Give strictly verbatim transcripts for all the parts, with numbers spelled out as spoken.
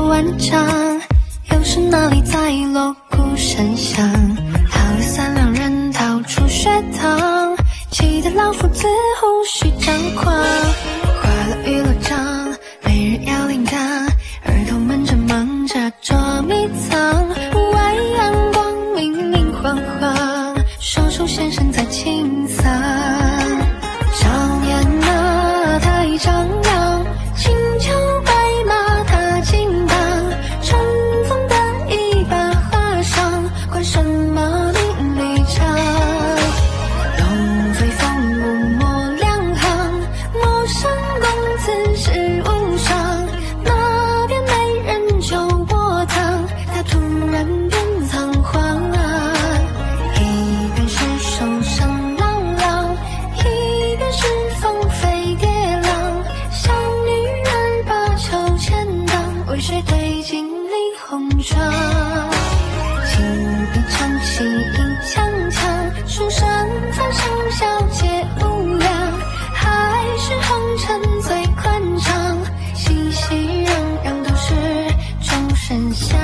落万丈，又是哪里在锣鼓声响？好了三两人逃出学堂，气得老夫子胡须张狂。花了娱乐场，每日要铃铛，儿童们正忙着捉迷藏。外阳光明明晃晃，说书先生在清桑。少年啊，他已张扬，轻巧白马踏金榜，尘封的一把画上，管什么名利场。龙飞凤舞莫两行，陌生公子是无伤。那边没人救我堂，他突然变仓皇。一边是手上朗朗，一边是风飞蝶浪。小女儿把秋千荡，为谁对镜里红妆？情比长戏一枪枪，书生翻身小姐无量。还是红尘最宽敞，熙熙攘攘都是众生相。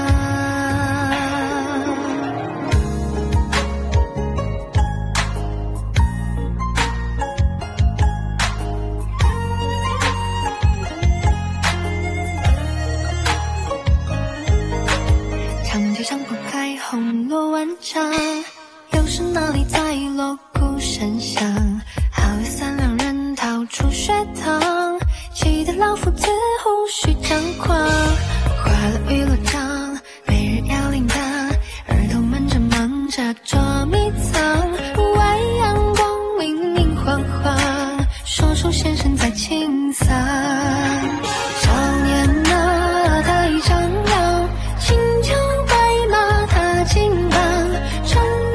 长街上铺开红罗万丈，又是哪里在锣鼓声响？好了三两人逃出学堂，气得老夫子胡须张狂。花了娱乐场，每日要铃铛，儿童们正忙着捉迷藏。外阳光明明晃晃，说书先生在清桑。少年啊，他已张扬，轻巧白马踏金榜，尘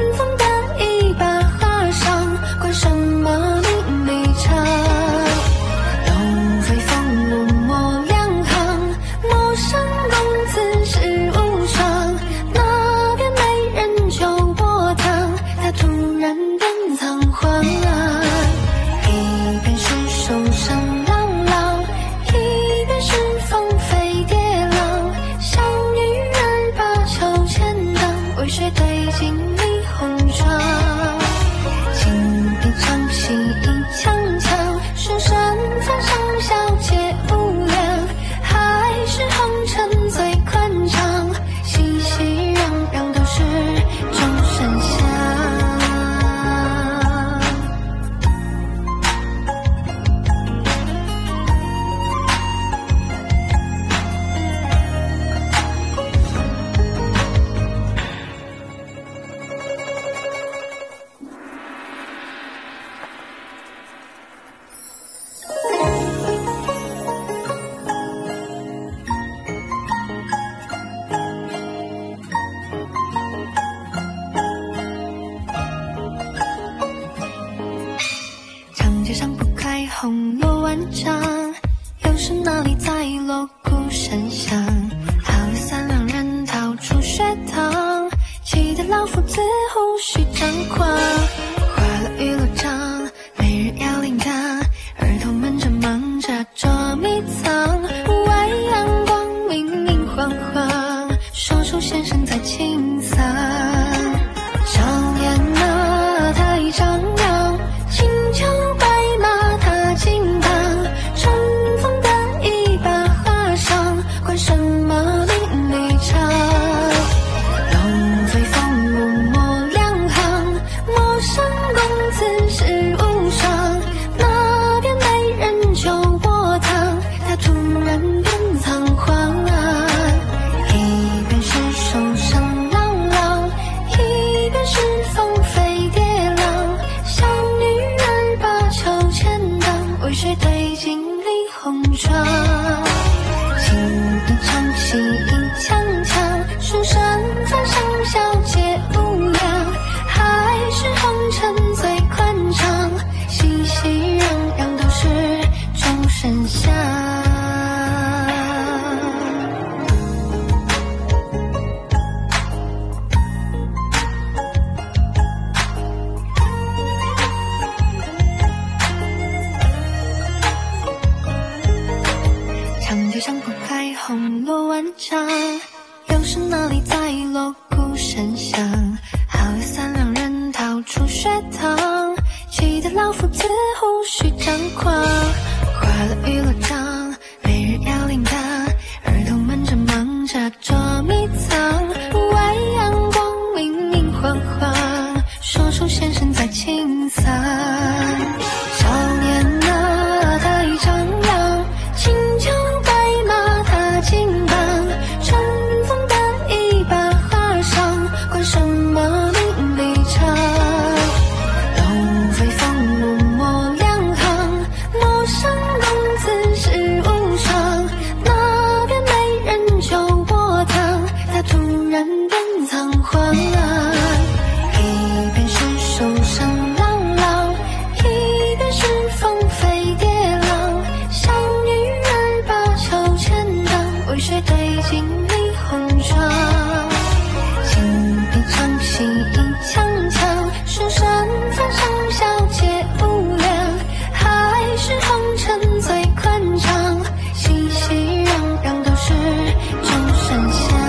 红落万丈，又是哪里在锣鼓声响？好友三两人逃出学堂，气得老夫子胡须张狂。快乐娱乐场，每日要领他，儿童们正忙着捉迷藏。外阳光明明晃晃，说书先生在清桑。少年啊，他已张扬，轻巧白马踏金榜，春风的一把画上，管什么名利场。龙飞凤舞墨两行，陌上公子是无双。那边没人救我堂，他突然变仓皇。一边是书声朗朗，一边是风飞蝶浪。小女儿把秋千荡，为谁对镜里红妆？情比长戏一枪枪，书生翻上小姐无量。还是红尘最宽敞，熙熙攘攘都是众生相。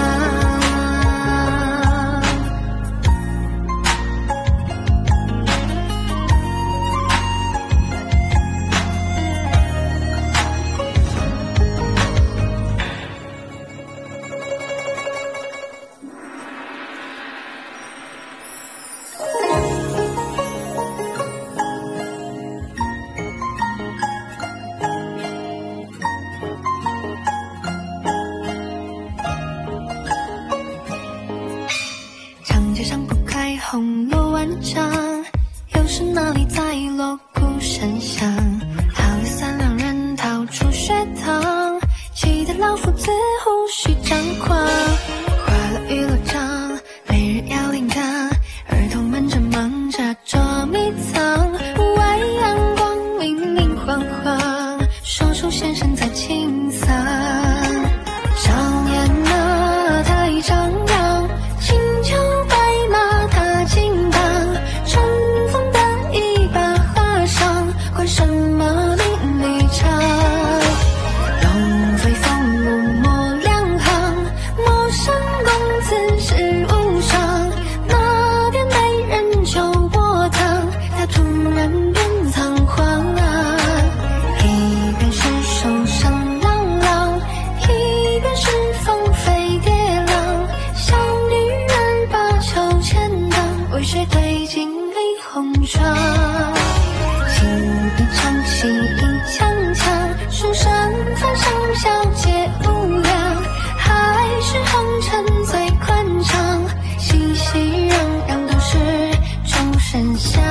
长街上铺开红落万丈，又是哪里在锣鼓声响？好友三两人逃出学堂，气得老夫子胡须张狂。快乐娱乐场，每日要领他，儿童们正忙着捉迷藏。外阳光明明晃晃，说书先生在清桑。少年啊，他已张扬，轻巧白马踏金榜，春风的一把画上，管什么名利场。龙飞凤舞墨两行，陌上公子是无双。那边没人救我堂，他突然变仓皇。一边是书声朗朗，一边是风飞蝶浪。小女儿把秋千荡，为谁对镜里红妆？情比长戏一枪枪，书生翻上小姐无量。还是红尘最宽敞，熙熙攘攘都是众生相。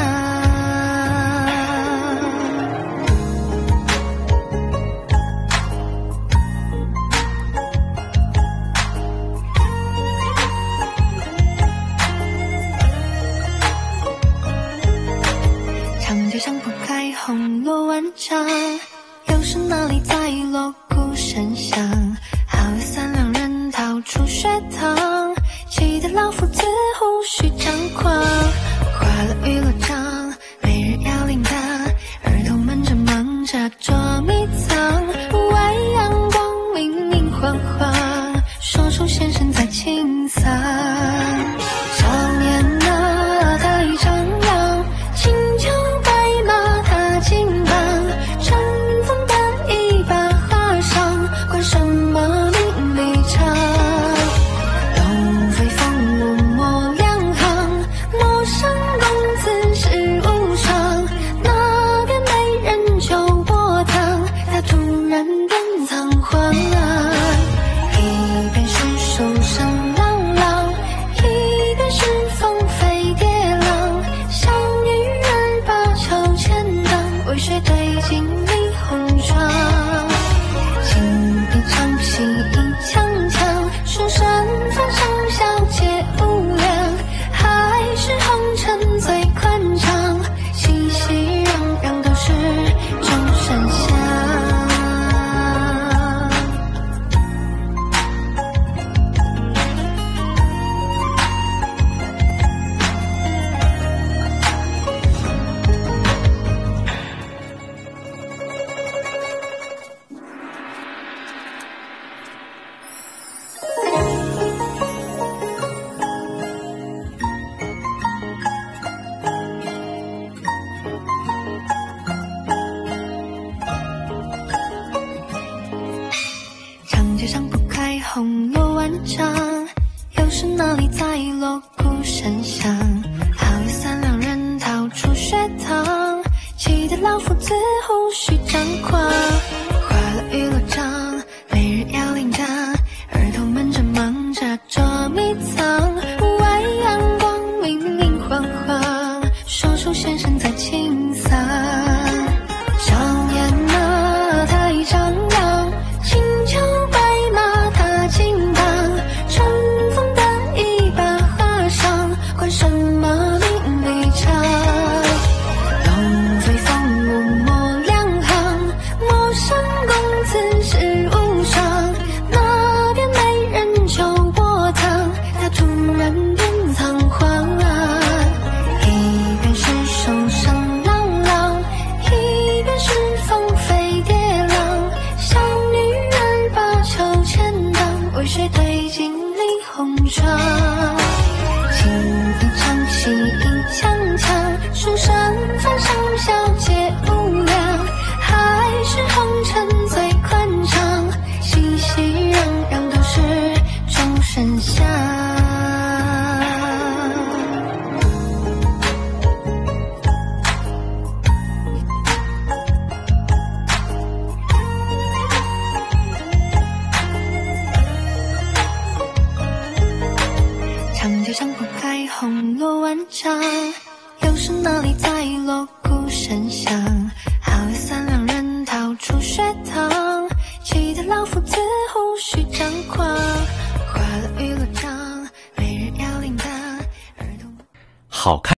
长街上铺开红落万丈，又是哪里在锣鼓声响？好友三两人逃出学堂，气得老夫子胡须张狂。快乐娱乐场，每日要领他，儿童们正忙着捉迷藏。外阳光明明晃晃，说书先生在清桑。少年啊，他已张扬，轻巧白马踏金榜，春风的一把画上，管什么名利场。龙飞凤舞墨两行， 红落万丈，又是哪里在锣鼓声响？好有三两人逃出学堂，气得老夫子胡须张狂。花了娱乐场，每日要领奖，儿童们正忙着捉迷藏。屋外阳光明明晃晃，说书先生在清嗓。少年啊，太张扬，轻巧白马踏金堂，春风的一把花上，管什么名利场。龙飞凤舞莫两行，陌上公子是无双。那边没人求我堂，他突然变仓皇。一边是手上朗朗，一边是风飞蝶浪。小女儿把秋千荡，为谁推进离红妆？情意唱戏一腔腔，书生饭上小姐无量。还是红尘最宽敞，熙熙攘攘都是众生相。长街上铺开红落万丈，又是哪里在锣鼓声响？好有三两人逃出学堂，气得老夫子胡须张狂。花了娱乐场，每日要领奖，儿童好看。